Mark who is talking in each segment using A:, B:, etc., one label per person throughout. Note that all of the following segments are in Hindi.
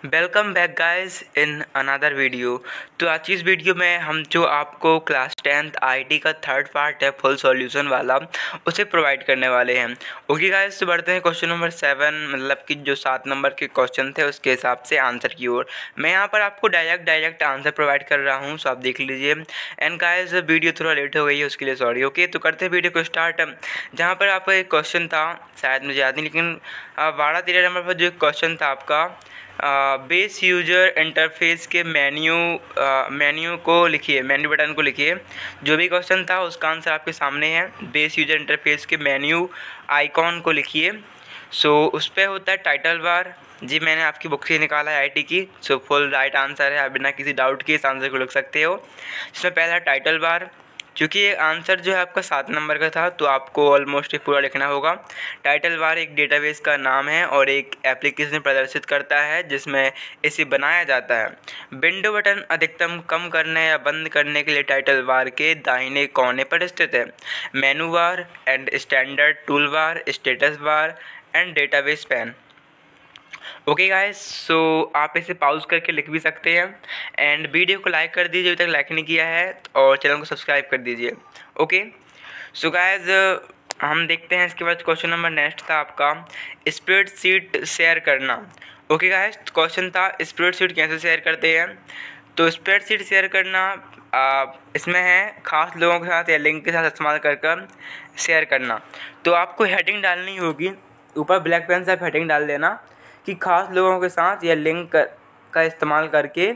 A: Welcome back guys in another video. तो आज की इस वीडियो में हम जो आपको क्लास 10th आईटी का थर्ड पार्ट है फुल सॉल्यूशन वाला, उसे प्रोवाइड करने वाले हैं। ओके गाइस, तो बढ़ते हैं क्वेश्चन नंबर 7, मतलब कि जो 7 नंबर के क्वेश्चन थे उसके हिसाब से आंसर की ओर। मैं यहाँ पर आपको डायरेक्ट आंसर प्रोवाइड कर रहा हूँ, सो आप देख लीजिए। एंड गाइस वीडियो थोड़ा लेट हो गई है, उसके लिए सॉरी। ओके, तो करते हैं वीडियो को स्टार्ट। जहाँ पर आपका एक क्वेश्चन था, शायद मुझे याद नहीं, लेकिन 12-13 नंबर पर जो एक क्वेश्चन था आपका, बेस यूजर इंटरफेस के मेन्यू को लिखिए, मेन्यू बटन को लिखिए। जो भी क्वेश्चन था उसका आंसर आपके सामने है। बेस यूजर इंटरफेस के मेन्यू आइकॉन को लिखिए। सो उस पर होता है टाइटल बार। जी, मैंने आपकी बुक से निकाला है आईटी की। सो फुल राइट आंसर है, आप बिना किसी डाउट के इस आंसर को लिख सकते हो। इसमें पहला टाइटल बार, क्योंकि ये आंसर जो है आपका 7 नंबर का था, तो आपको ऑलमोस्ट पूरा लिखना होगा। टाइटल बार एक डेटाबेस का नाम है और एक एप्लीकेशन प्रदर्शित करता है जिसमें इसे बनाया जाता है। विंडो बटन अधिकतम कम करने या बंद करने के लिए टाइटल बार के दाहिने कोने पर स्थित है। Menu bar and standard tool bar, status bar and database pane. Okay guys, so आप इसे पॉज करके लिख भी सकते हैं। एंड वीडियो को लाइक कर दीजिए अभी तक लाइक नहीं किया है, और चैनल को सब्सक्राइब कर दीजिए। ओके, सो गाइस हम देखते हैं इसके बाद क्वेश्चन नंबर नेक्स्ट था आपका स्प्रेडशीट शेयर करना। ओके गाइस, क्वेश्चन था स्प्रेडशीट कैसे शेयर करते हैं। तो स्प्रेडशीट शेयर करना इसमें है खास लोगों के साथ या लिंक के साथ इस्तेमाल कर शेयर करना। तो आपको हेडिंग डालनी होगी, ऊपर ब्लैक पेन से आप हेडिंग डाल देना कि खास लोगों के साथ या लिंक का इस्तेमाल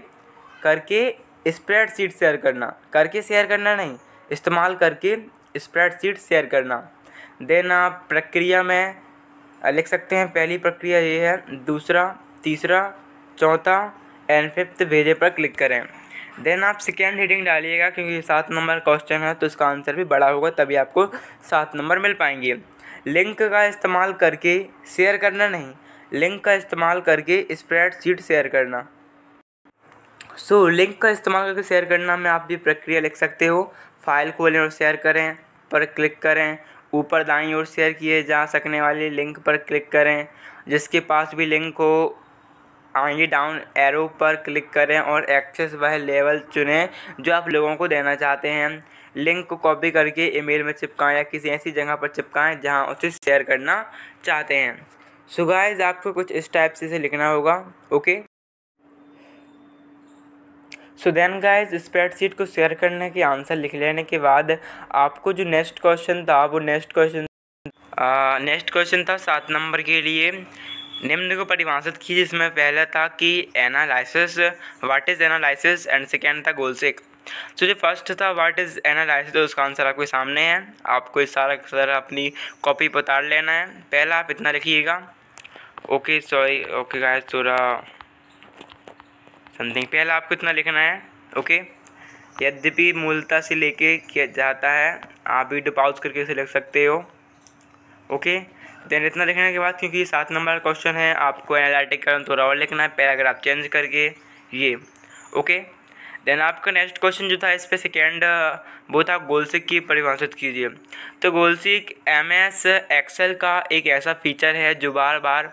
A: करके स्प्रेडशीट शेयर करना, करके शेयर करना नहीं, इस्तेमाल करके स्प्रेडशीट शेयर करना। देन आप प्रक्रिया में लिख सकते हैं, पहली प्रक्रिया ये है, दूसरा, तीसरा, चौथा एंड फिफ्थ भेजे पर क्लिक करें। देन आप सेकेंड हेडिंग डालिएगा, क्योंकि 7 नंबर क्वेश्चन है तो इसका आंसर भी बड़ा होगा, तभी आपको 7 नंबर मिल पाएंगे। लिंक का इस्तेमाल करके शेयर करना नहीं, लिंक का इस्तेमाल करके स्प्रेडशीट शेयर करना। सो लिंक का इस्तेमाल करके शेयर करना में आप भी प्रक्रिया लिख सकते हो। फाइल खोलें और शेयर करें पर क्लिक करें, ऊपर दाईं ओर शेयर किए जा सकने वाले लिंक पर क्लिक करें, जिसके पास भी लिंक हो आगे डाउन एरो पर क्लिक करें और एक्सेस वह लेवल चुनें जो आप लोगों को देना चाहते हैं। लिंक को कॉपी करके ईमेल में चिपकाएं या किसी ऐसी जगह पर चिपकाएं जहां उसे शेयर करना चाहते हैं। सो गाइस, आपको कुछ इस टाइप से इसे लिखना होगा। Okay, so then guys, spreadsheet को शेयर करने के आंसर लिख लेने के बाद आपको जो नेक्स्ट क्वेश्चन था वो नेक्स्ट क्वेश्चन था 7 नंबर के लिए। निम्न को परिभाषित की, जिसमें पहला था कि analysis, what is analysis, and second था गोल सेक। तो जो फर्स्ट था व्हाट इज़ एनालिसिस, तो उसका आंसर आपके सामने है। आपको इस सारा अपनी कॉपी पर उतार लेना है। पहला आप इतना लिखिएगा। ओके सॉरी, ओके गाइस, थोड़ा समथिंग, पहला आपको इतना लिखना है। ओके, यद्यपि मूलतः से लेके किया जाता है, आप वीडियो पॉज करके इसे लिख सकते हो। ओके, देन इतना लिखने के बाद, क्योंकि 7 नंबर क्वेश्चन है, आपको एनालिटिक करना थोड़ा और लिखना है, पैराग्राफ चेंज करके ये। ओके, देन आपका नेक्स्ट क्वेश्चन जो था इस पे सेकेंड, वो था गोलसीक की परिभाषित कीजिए। तो गोलसीक MS एक्सेल का एक ऐसा फीचर है जो बार बार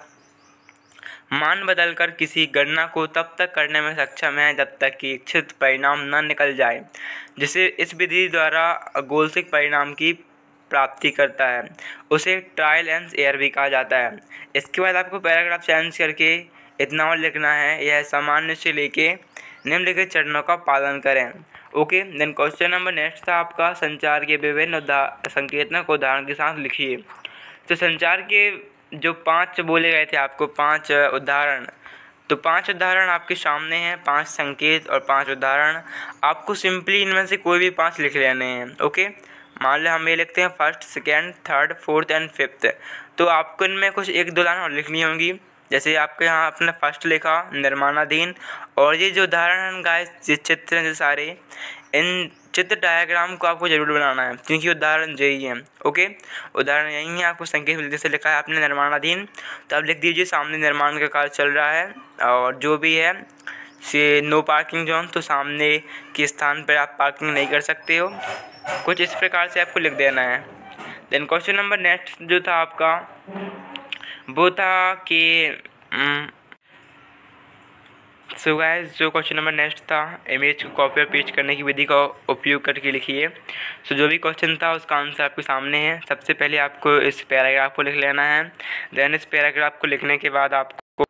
A: मान बदलकर किसी गणना को तब तक करने में सक्षम है जब तक कि इच्छित परिणाम न निकल जाए, जिसे इस विधि द्वारा गोलसीक परिणाम की प्राप्ति करता है, उसे ट्रायल एंड एरर भी कहा जाता है। इसके बाद आपको पैराग्राफ चेंज करके इतना और लिखना है, यह सामान्य से लेके निम्नलिखित चरणों का पालन करें। Okay, then question number next था आपका संचार के विभिन्न संकेतों को उदाहरण के साथ लिखिए। तो संचार के जो 5 बोले गए थे आपको, 5 उदाहरण, तो 5 उदाहरण आपके सामने हैं, 5 संकेत और 5 उदाहरण। आपको सिंपली इनमें से कोई भी 5 लिख लेने हैं। ओके, मान लो हम ये लिखते हैं first, second, third, fourth and fifth. तो आपको इनमें कुछ 1-2 लाइन और लिखनी होंगी। जैसे आपके यहाँ आपने फर्स्ट लिखा निर्माणाधीन, और ये जो उदाहरण हैं गाइस, ये चित्र हैं जो सारे, इन चित्र डायग्राम को आपको जरूर बनाना है, क्योंकि उदाहरण यही है। ओके, उदाहरण यही है, आपको संकेत में जैसे लिखा है आपने निर्माणाधीन, तो आप लिख दीजिए सामने निर्माण का कार्य चल रहा है, और जो भी है से नो पार्किंग जोन, तो सामने के स्थान पर आप पार्किंग नहीं कर सकते हो। कुछ इस प्रकार से आपको लिख देना है। देन क्वेश्चन नंबर नेक्स्ट जो था आपका, वो था कि सो गाइस, जो क्वेश्चन नंबर नेक्स्ट था, इमेज को कॉपी और पेस्ट करने की विधि का उपयोग करके लिखिए। सो जो भी क्वेश्चन था उसका आंसर आपके सामने है। सबसे पहले आपको इस पैराग्राफ को लिख लेना है। देन इस पैराग्राफ को लिखने के बाद आपको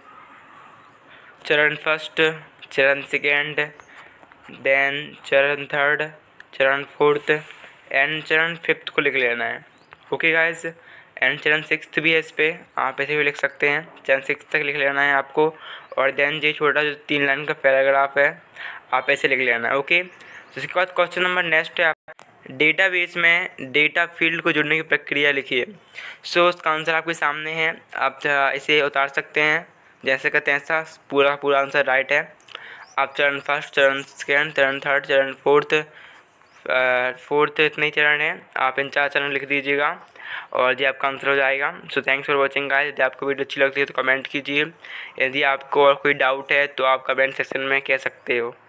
A: चरण फर्स्ट, चरण सेकेंड, देन चरण थर्ड, चरण फोर्थ एंड चरण फिफ्थ को लिख लेना है। ओके गाइस, एंड चरण सिक्स्थ भी है, इस पर आप ऐसे भी लिख सकते हैं। चरण सिक्स तक लिख लेना है आपको। और देन ये छोटा जो 3 लाइन का पैराग्राफ है आप ऐसे लिख लेना है। ओके, तो इसके बाद क्वेश्चन नंबर नेक्स्ट है, आप डेटाबेस में डेटा फील्ड को जोड़ने की प्रक्रिया लिखिए। सो उसका आंसर आपके सामने है, आप इसे उतार सकते हैं जैसे कहते हैं। ऐसा पूरा आंसर राइट है। आप चरण फर्स्ट, चरण सेकेंड, चरण थर्ड, चरण फोर्थ इतने ही चरण है, आप इन 4 चरण लिख दीजिएगा और ये आपका आंसर हो जाएगा। So thanks for watching guys. यदि आपको वीडियो अच्छी लगती है तो कमेंट कीजिए। यदि आपको और कोई डाउट है तो आप कमेंट सेक्शन में कह सकते हो।